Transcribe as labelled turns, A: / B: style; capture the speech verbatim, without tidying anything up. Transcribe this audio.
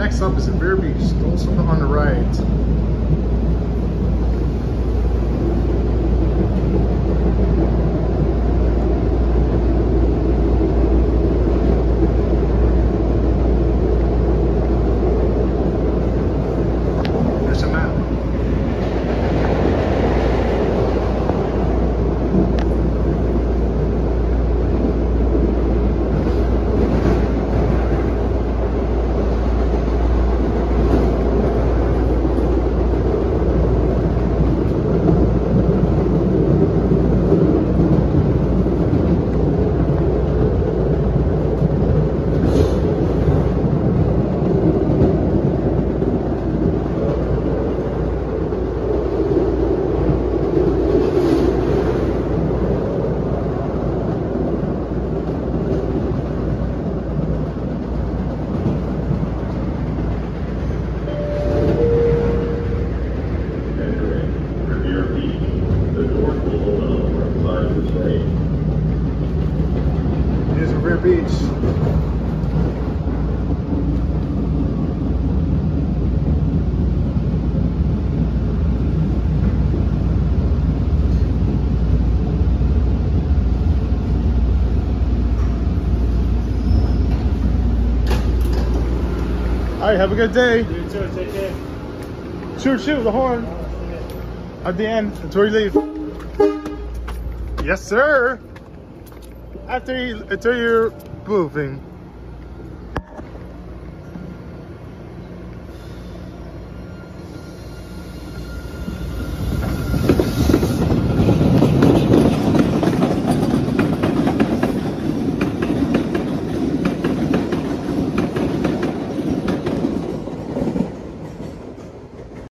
A: Next up is Revere Beach, also on the right. There's a map. Here's Revere Beach. All right, have a good day.
B: You too, take care.
A: Shoot, shoot, the horn. At the end, until you leave. Yes, sir. After you, until you're moving.